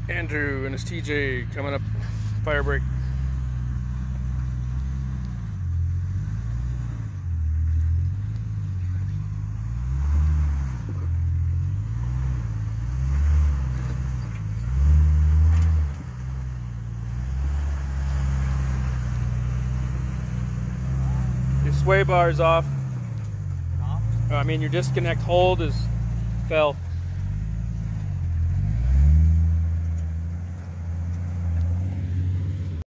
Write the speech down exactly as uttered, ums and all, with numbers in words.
Andrew and his T J coming up fire break. Your sway bar is off. Off? I mean, your disconnect hold is fell.